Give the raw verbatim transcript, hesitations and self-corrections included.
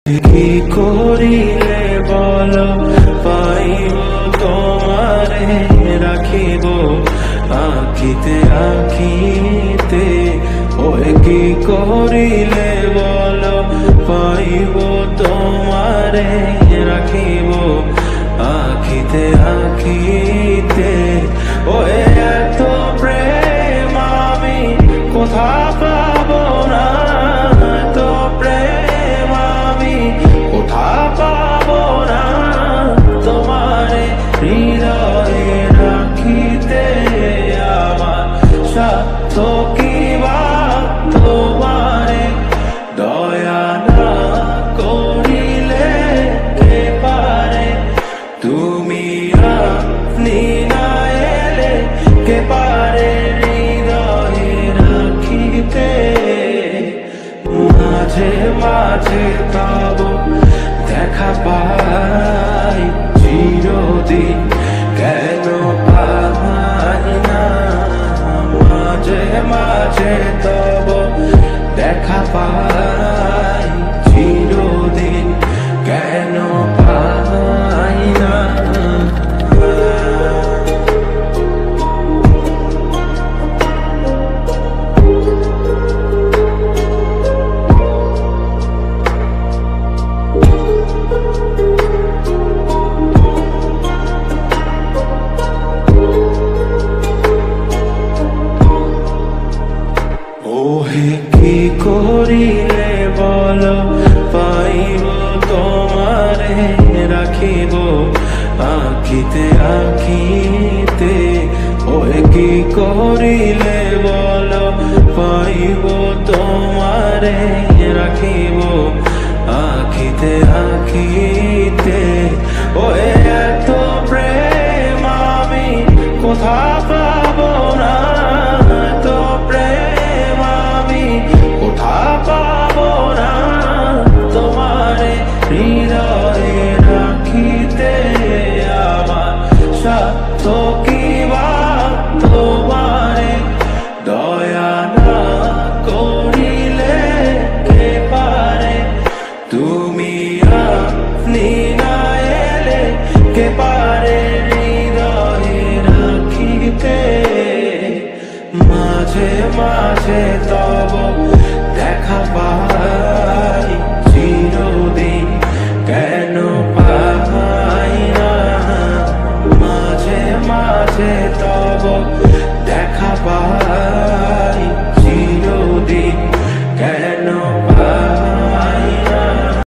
কি করিলে বল পাইব তোমারে রাখিব আখিতে আখিতে। ওই কি করিলে বল পাইব তোমারে রাখিব আখিতে আখিতে। ওই এত প্রেম আমি কোথা পাব না, এত প্রেম আমি কোথা পাব না। তোমারে হৃদয়ে রাখিতে আমার সাধ্য কি বা, তোমারে দয়া না করিলে কে পারে। তুমি আপনি না এলে কে পারে হৃদয়ে রাখিতে। মাঝে মাঝে তব দেখা পাই চিরদিন কেন পাই না। মাঝে মাঝে তব দেখা পাই চিরদিন কেন পাই না। ওহে কি করিলে বল পাইব তোমারে রাখিব আখিতে আখিতে। ওহে কি করিলে বল পাইব তোমারে রাখিব